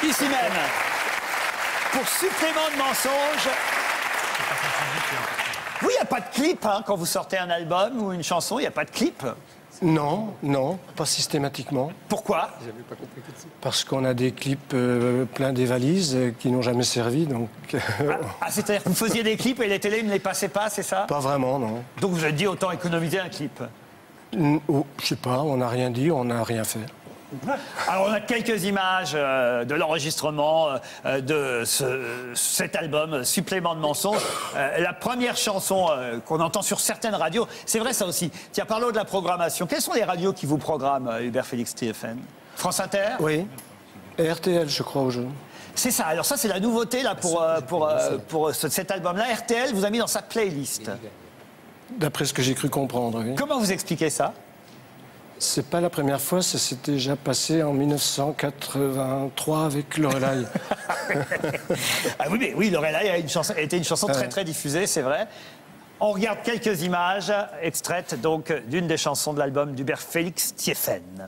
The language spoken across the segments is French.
Ici même, pour supplément de mensonge. Vous, il n'y a pas de clip hein, quand vous sortez un album ou une chanson, il n'y a pas de clip? Non, non, pas systématiquement. Pourquoi? Parce qu'on a des clips plein des valises qui n'ont jamais servi, donc... c'est-à-dire que vous faisiez des clips et les télés ne les passaient pas, c'est ça? Pas vraiment, non. Donc vous avez dit autant économiser un clip? Je sais pas, on n'a rien dit, on n'a rien fait. Alors on a quelques images de l'enregistrement de cet album Supplément de mensonges. La première chanson qu'on entend sur certaines radios, c'est vrai ça aussi. Tiens, parlons de la programmation. Quelles sont les radios qui vous programment, Hubert Félix TFN? France Inter? Oui. Et RTL, je crois, au jeu. C'est ça. Alors ça, c'est la nouveauté là pour cet album-là. RTL vous a mis dans sa playlist. D'après ce que j'ai cru comprendre, oui. Comment vous expliquez ça? C'est pas la première fois, ça s'est déjà passé en 1983 avec Lorelai. Ah oui, mais oui, Lorelai a été une chanson très très diffusée, c'est vrai. On regarde quelques images extraites donc d'une des chansons de l'album d'Hubert Félix TFN.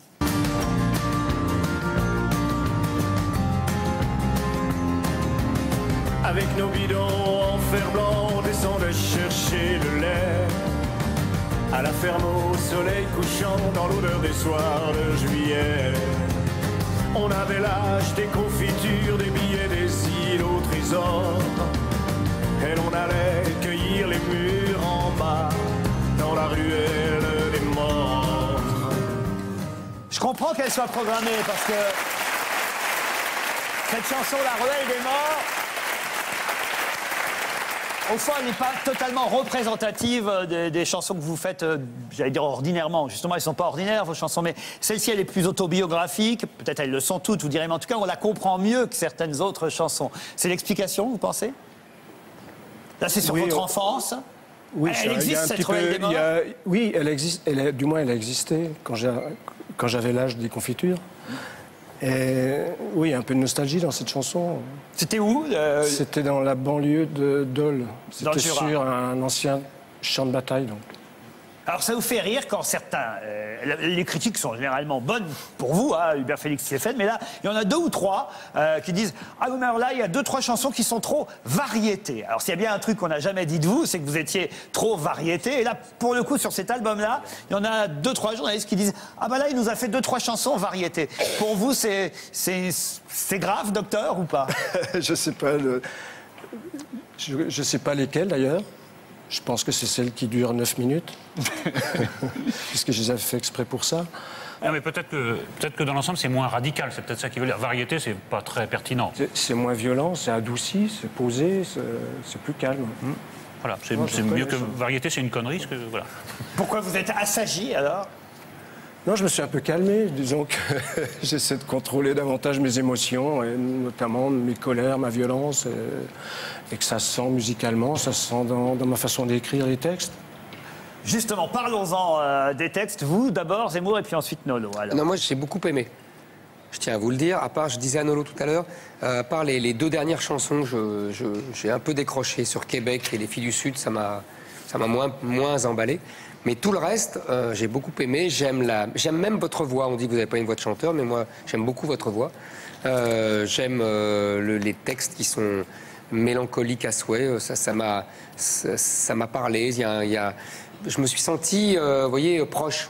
Avec nos bidons en fer blanc, on descendait chercher le lait. À la ferme au soleil couchant, dans l'odeur des soirs de juillet. On avait l'âge des confitures, des billets, des îles au trésor. Et l'on allait cueillir les mûres en bas, dans la ruelle des morts. Je comprends qu'elle soit programmée, parce que cette chanson, La Ruelle des Morts, au fond, elle n'est pas totalement représentative des chansons que vous faites, j'allais dire ordinairement. Justement, elles ne sont pas ordinaires, vos chansons, mais celle-ci, elle est plus autobiographique. Peut-être elles le sont toutes, vous direz, mais en tout cas, on la comprend mieux que certaines autres chansons. C'est l'explication, vous pensez? Là, c'est sur votre enfance. Oui, elle existe, cette Ruelle des Morts? Oui, elle existe. Du moins, elle a existé quand j'avais l'âge des confitures. Et oui, un peu de nostalgie dans cette chanson. C'était où? C'était dans la banlieue de Dole. C'était sur un ancien champ de bataille. Donc. Alors ça vous fait rire quand certains... les critiques sont généralement bonnes pour vous, hein, Hubert Félix TFN, mais là, il y en a 2 ou 3 qui disent « Ah oui, mais alors là, il y a 2-3 chansons qui sont trop variétés. » Alors s'il y a bien un truc qu'on n'a jamais dit de vous, c'est que vous étiez trop variété. Et là, pour le coup, sur cet album-là, il y en a 2-3 journalistes qui disent « Ah bah là, il nous a fait 2-3 chansons variétés. » Pour vous, c'est grave, docteur, ou pas? Je sais pas. Je sais pas lesquelles, d'ailleurs. Je pense que c'est celle qui dure 9 minutes. Puisque je les ai fait exprès pour ça. Non, mais peut-être que dans l'ensemble, c'est moins radical. C'est peut-être ça qui veut dire. Variété, c'est pas très pertinent. C'est moins violent, c'est adouci, c'est posé, c'est plus calme. Voilà, c'est mieux que variété, c'est une connerie. Voilà. Pourquoi vous êtes assagi, alors? Non, je me suis un peu calmé. Disons que j'essaie de contrôler davantage mes émotions, et notamment mes colères, ma violence, et que ça se sent musicalement, ça se sent dans ma façon d'écrire les textes. Justement, parlons-en des textes. Vous, d'abord, Zemmour, et puis ensuite Nolo. Alors. Non, moi, j'ai beaucoup aimé. Je tiens à vous le dire. À part, je disais à Nolo tout à l'heure, à part les 2 dernières chansons, j'ai un peu décroché sur Québec et Les Filles du Sud. Ça m'a moins emballé. Mais tout le reste, j'ai beaucoup aimé. J'aime même votre voix. On dit que vous n'avez pas une voix de chanteur, mais moi, j'aime beaucoup votre voix. J'aime les textes qui sont mélancoliques à souhait. Ça m'a parlé. Je me suis senti, vous voyez, proche.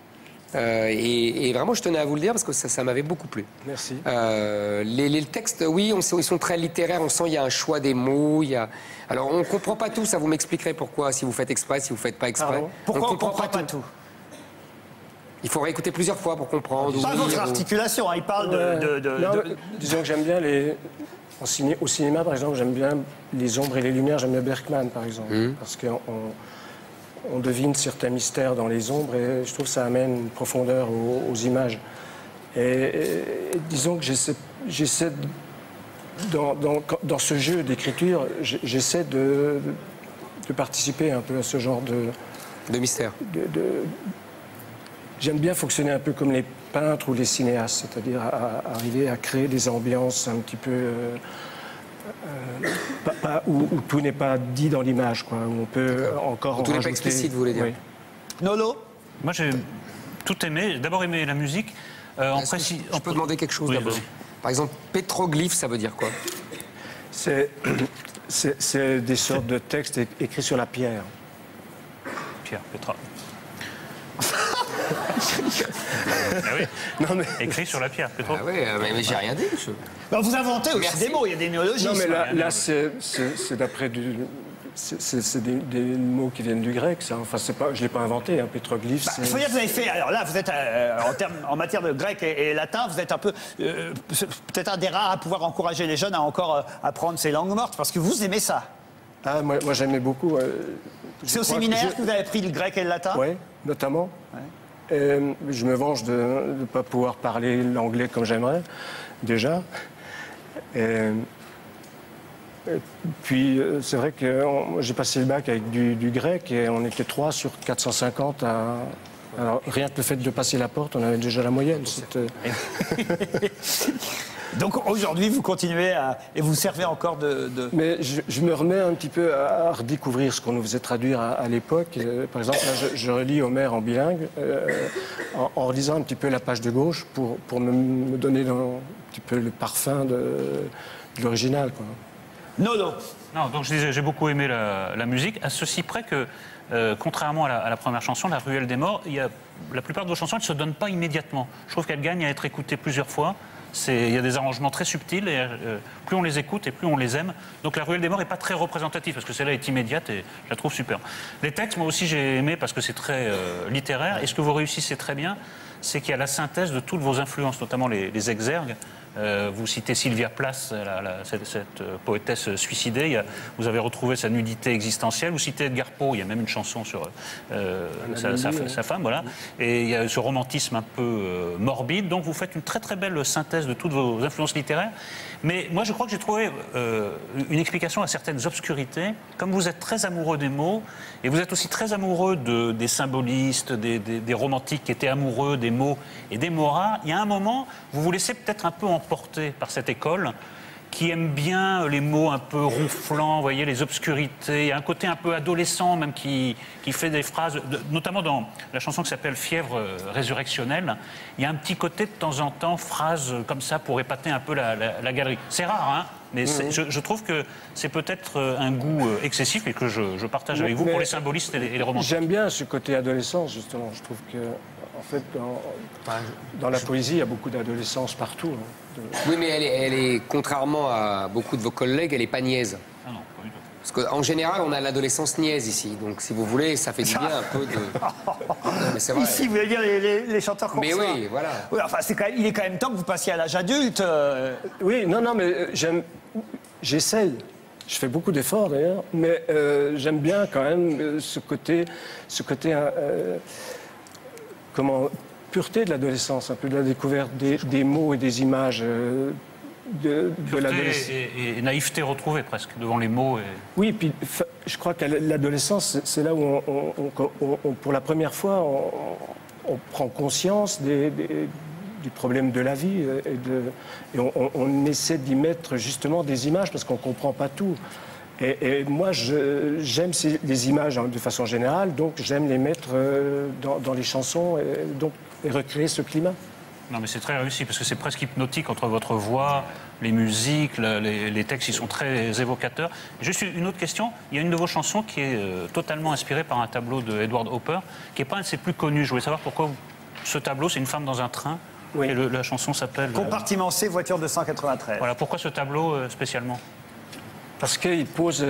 Et vraiment, je tenais à vous le dire parce que ça m'avait beaucoup plu. Merci. Les textes, oui, ils sont très littéraires. On sent qu'il y a un choix des mots. Alors, on ne comprend pas tout. Ça, vous m'expliquerez pourquoi, si vous faites exprès, si vous ne faites pas exprès. Pourquoi on ne comprend pas tout? Il faut réécouter plusieurs fois pour comprendre. Pas votre articulation, hein, il parle Disons que j'aime bien au cinéma, par exemple, j'aime bien les ombres et les lumières. J'aime bien Bergman, par exemple. Parce qu'on devine certains mystères dans les ombres et je trouve que ça amène une profondeur aux images. Et disons que j'essaie dans ce jeu d'écriture, j'essaie de participer un peu à ce genre de mystère. J'aime bien fonctionner un peu comme les peintres ou les cinéastes, c'est-à-dire arriver à créer des ambiances un petit peu où tout n'est pas dit dans l'image, quoi, où on peut encore en tout n'est rajouter. pas explicite, vous voulez dire. Oui. Nolo? Moi, j'ai tout aimé. D'abord aimé la musique. Je peux demander quelque chose d'abord? Par exemple, pétroglyphe, ça veut dire quoi? C'est des sortes de textes écrits sur la pierre. Pierre, Petra. Ah oui. Non, mais... Écrit sur la pierre, Petro. Ah oui, mais j'ai rien dit. Ben, vous inventez aussi Merci. des mots, il y a des néologismes. Non, mais là c'est d'après du... C'est des mots qui viennent du grec, ça. Enfin, je ne l'ai pas inventé, hein, pétroglyphe. Il faut dire que vous avez fait. Alors là, vous êtes en matière de grec et latin, vous êtes un peu peut-être un des rares à pouvoir encourager les jeunes à encore apprendre ces langues mortes, parce que vous aimez ça. Ah, moi j'aimais beaucoup. C'est au séminaire que vous avez appris le grec et le latin. Oui, notamment. Ouais. Je me venge de ne pas pouvoir parler l'anglais comme j'aimerais, déjà. Puis c'est vrai que j'ai passé le bac avec du grec et on était 3 sur 450 à... Alors rien que le fait de passer la porte, on avait déjà la moyenne. Donc aujourd'hui, vous continuez et vous servez encore de... Mais je me remets un petit peu à redécouvrir ce qu'on nous faisait traduire à l'époque. Par exemple, là, je relis Homère en bilingue en relisant un petit peu la page de gauche pour me donner un petit peu le parfum de l'original, quoi. Non. Non, donc je disais, j'ai beaucoup aimé la musique, à ceci près que, contrairement à la première chanson, La Ruelle des Morts, la plupart de vos chansons, elles ne se donnent pas immédiatement. Je trouve qu'elles gagnent à être écoutées plusieurs fois. Il y a des arrangements très subtils et plus on les écoute et plus on les aime. Donc La Ruelle des Morts n'est pas très représentative parce que celle-là est immédiate et je la trouve super. Les textes, moi aussi, j'ai aimé parce que c'est très littéraire. Et ce que vous réussissez très bien, c'est qu'il y a la synthèse de toutes vos influences, notamment les exergues. Vous citez Sylvia Plath, cette poétesse suicidée. Vous avez retrouvé sa nudité existentielle. Vous citez Edgar Poe. Il y a même une chanson sur sa femme, voilà. Et il y a ce romantisme un peu morbide. Donc vous faites une très très belle synthèse de toutes vos influences littéraires. Mais moi, je crois que j'ai trouvé une explication à certaines obscurités. Comme vous êtes très amoureux des mots, et vous êtes aussi très amoureux des symbolistes, des romantiques qui étaient amoureux des mots et des mots rares, il y a un moment, vous vous laissez peut-être un peu emporter par cette école qui aime bien les mots un peu ronflants, vous voyez, les obscurités. Il y a un côté un peu adolescent même qui fait des phrases, notamment dans la chanson qui s'appelle Fièvre résurrectionnelle. Il y a un petit côté de temps en temps, phrases comme ça pour épater un peu la galerie. C'est rare, hein, mais je trouve que c'est peut-être un goût excessif et que je partage avec vous pour les symbolistes et les romantiques. J'aime bien ce côté adolescence, justement. Je trouve que, en fait, dans la poésie, il y a beaucoup d'adolescence partout. Hein. Oui, mais elle est, contrairement à beaucoup de vos collègues, elle n'est pas niaise. Ah non, pas du tout. Parce qu'en général, on a l'adolescence niaise ici. Donc, si vous voulez, ça fait du bien un peu de... Non, mais c'est vrai. Ici, vous voulez dire les chanteurs qu'on Mais reçoit. oui, voilà. Oui, enfin, il est quand même temps que vous passiez à l'âge adulte. Oui, non, mais j'essaye. Je fais beaucoup d'efforts, d'ailleurs. Mais j'aime bien, quand même, ce côté pureté de l'adolescence, un peu de la découverte des mots et des images de l'adolescence. Et naïveté retrouvée presque devant les mots. Oui, puis je crois que l'adolescence, c'est là où pour la première fois, on prend conscience du problème de la vie et on essaie d'y mettre justement des images parce qu'on ne comprend pas tout. Et moi, j'aime les images de façon générale, donc j'aime les mettre dans les chansons et recréer ce climat. Non, mais c'est très réussi, parce que c'est presque hypnotique entre votre voix, les musiques, les textes, ils sont très évocateurs. Juste une autre question, il y a une de vos chansons qui est totalement inspirée par un tableau de Edward Hopper, qui n'est pas un de ses plus connus. Je voulais savoir pourquoi ce tableau, c'est une femme dans un train, oui. Et la chanson s'appelle... Compartimentée, voiture 293. Voilà, pourquoi ce tableau spécialement? Parce qu'il pose...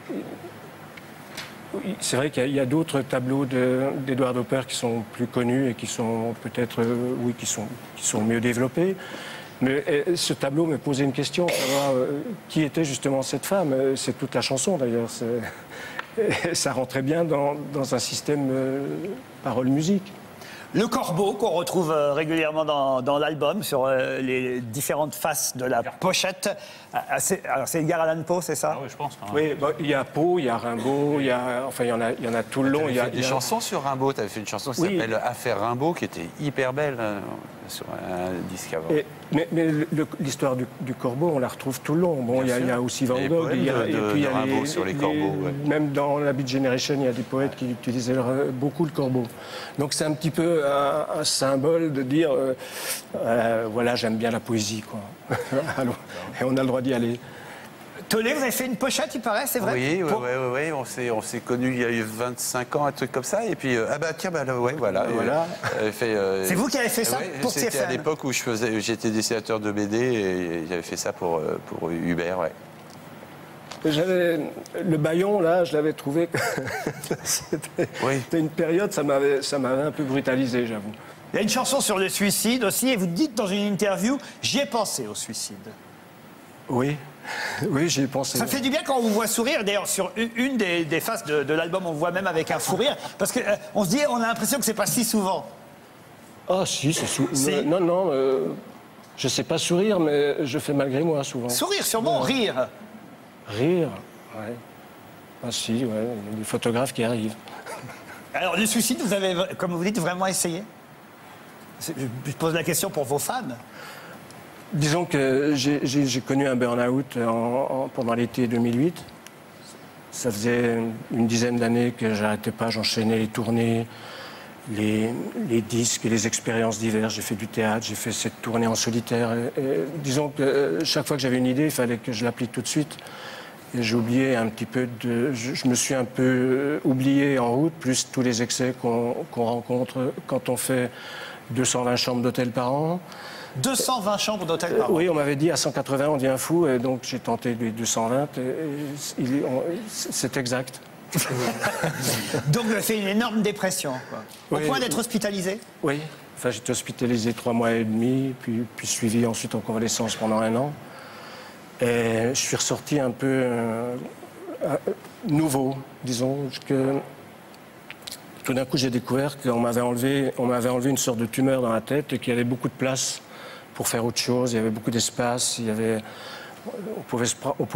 C'est vrai qu'il y a d'autres tableaux d'Edward Hopper qui sont plus connus et qui sont peut-être, qui sont mieux développés. Mais ce tableau me posait une question, savoir qui était justement cette femme. C'est toute la chanson d'ailleurs. Ça rentrait bien dans un système parole-musique. Le corbeau qu'on retrouve régulièrement dans l'album, sur les différentes faces de la pochette. Alors c'est Edgar Allan Poe, c'est ça? Ah oui, je pense. Oui, il y a Poe, il y a Rimbaud, il y en a tout le long. Il y a des chansons sur Rimbaud. Tu avais fait une chanson qui s'appelle Affaire Rimbaud, qui était hyper belle. sur un disque avant. Mais l'histoire du corbeau, on la retrouve tout le long. Bon, il y a aussi Van Les Gogh, poèmes de Rimbaud sur les corbeaux. Ouais. Même dans la Beat Generation, il y a des poètes qui utilisaient beaucoup le corbeau. Donc c'est un petit peu un symbole de dire, voilà, j'aime bien la poésie, quoi. Alors, et on a le droit d'y aller. Tolé, vous avez fait une pochette, il paraît, c'est vrai? Oui, on s'est connus il y a eu 25 ans, un truc comme ça. Et puis, voilà. C'est vous qui avez fait ça pour TFM? C'était à l'époque où j'étais dessinateur de BD et j'avais fait ça pour Hubert, ouais. Le bâillon, là, je l'avais trouvé... C'était une période, ça m'avait un peu brutalisé, j'avoue. Il y a une chanson sur le suicide aussi, et vous dites dans une interview, j'y ai pensé au suicide. Oui, j'y ai pensé. Ça fait du bien quand on vous voit sourire. D'ailleurs, sur une des faces de l'album, on vous voit même avec un fou rire. Parce qu'on se dit, on a l'impression que c'est pas si souvent. Ah si, c'est souvent. Non, je sais pas sourire, mais je fais malgré moi souvent. Sourire, sûrement, rire. Rire, ouais. Ah si, ouais, il y a des photographes qui arrivent. Alors, le suicide, vous avez, comme vous dites, vraiment essayé? Je pose la question pour vos fans. Disons que j'ai connu un burn-out pendant l'été 2008. Ça faisait une dizaine d'années que j'arrêtais pas, j'enchaînais les tournées, les disques et les expériences diverses. J'ai fait du théâtre, j'ai fait cette tournée en solitaire. Et disons que chaque fois que j'avais une idée, il fallait que je l'applique tout de suite. Et j'ai oublié un petit peu je me suis un peu oublié en route, plus tous les excès qu'on rencontre quand on fait 220 chambres d'hôtel par an. 220 chambres d'hôtel par an. Oui, on m'avait dit à 180, on devient fou, et donc j'ai tenté les 220, c'est exact. Donc vous avez fait une énorme dépression, quoi. Au point d'être hospitalisé? Oui, enfin j'étais hospitalisé 3 mois et demi, puis suivi ensuite en convalescence pendant 1 an. Et je suis ressorti un peu nouveau, disons, que tout d'un coup j'ai découvert qu'on m'avait enlevé une sorte de tumeur dans la tête et qu'il y avait beaucoup de place pour faire autre chose, il y avait beaucoup d'espace, on pouvait se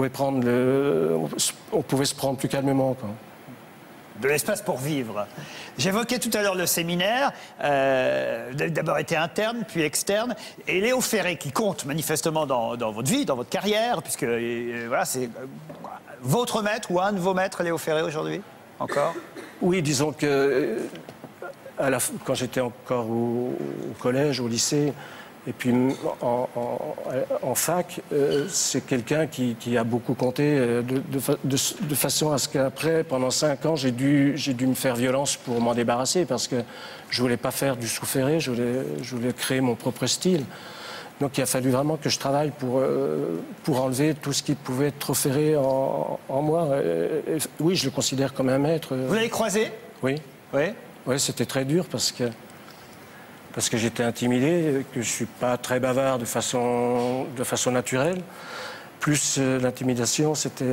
prendre plus calmement, quoi. De l'espace pour vivre. J'évoquais tout à l'heure le séminaire, d'abord été interne, puis externe, et Léo Ferré, qui compte manifestement dans votre vie, dans votre carrière, puisque voilà, c'est votre maître ou un de vos maîtres, Léo Ferré, aujourd'hui, encore? Oui, disons que quand j'étais encore au collège, au lycée, et puis en fac, c'est quelqu'un qui a beaucoup compté de façon à ce qu'après, pendant 5 ans, j'ai dû me faire violence pour m'en débarrasser parce que je voulais pas faire du sous-ferré, je voulais créer mon propre style. Donc il a fallu vraiment que je travaille pour enlever tout ce qui pouvait être trop ferré en moi. Et oui, je le considère comme un maître. Vous l'avez croisé? Oui. Oui, c'était très dur parce que j'étais intimidé, que je suis pas très bavard de façon naturelle. Plus l'intimidation, c'était...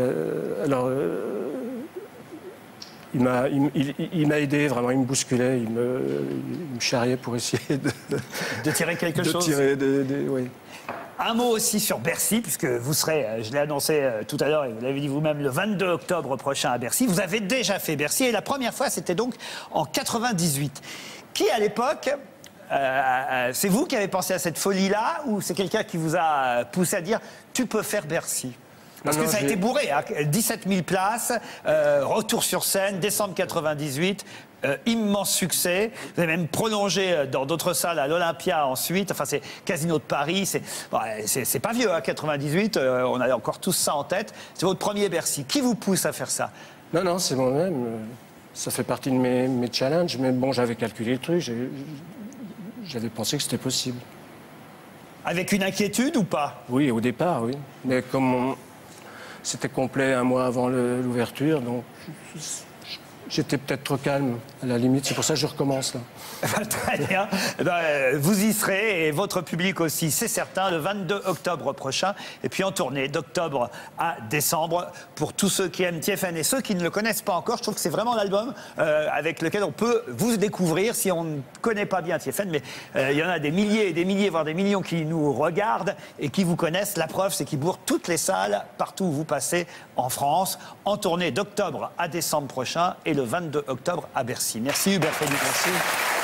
il m'a aidé, vraiment, il me bousculait, il me charriait pour essayer de tirer quelque chose. Oui. Un mot aussi sur Bercy, puisque vous serez, je l'ai annoncé tout à l'heure, et vous l'avez dit vous-même, le 22 octobre prochain à Bercy. Vous avez déjà fait Bercy, et la première fois, c'était donc en 98. Qui, à l'époque... c'est vous qui avez pensé à cette folie-là ou c'est quelqu'un qui vous a poussé à dire « tu peux faire Bercy » Parce que ça a été bourré, hein, 17 000 places, retour sur scène, décembre 98, immense succès. Vous avez même prolongé dans d'autres salles, à l'Olympia ensuite, enfin c'est Casino de Paris, c'est pas vieux, hein, 98, on a encore tous ça en tête. C'est votre premier Bercy. Qui vous pousse à faire ça? Non, c'est moi-même. Ça fait partie de mes challenges, mais bon, j'avais calculé le truc. J'avais pensé que c'était possible. Avec une inquiétude ou pas? Oui, au départ, oui. Mais comme c'était complet 1 mois avant l'ouverture, donc j'étais peut-être trop calme, à la limite. C'est pour ça que je recommence, là. Très bien. Vous y serez, et votre public aussi, c'est certain, le 22 octobre prochain. Et puis en tournée d'octobre à décembre. Pour tous ceux qui aiment TFN et ceux qui ne le connaissent pas encore, je trouve que c'est vraiment l'album avec lequel on peut vous découvrir si on ne connaît pas bien TFN. Mais il y en a des milliers et des milliers, voire des millions qui nous regardent et qui vous connaissent. La preuve, c'est qu'ils bourrent toutes les salles, partout où vous passez en France, en tournée d'octobre à décembre prochain et le 22 octobre à Bercy. Merci Hubert Félix. Merci.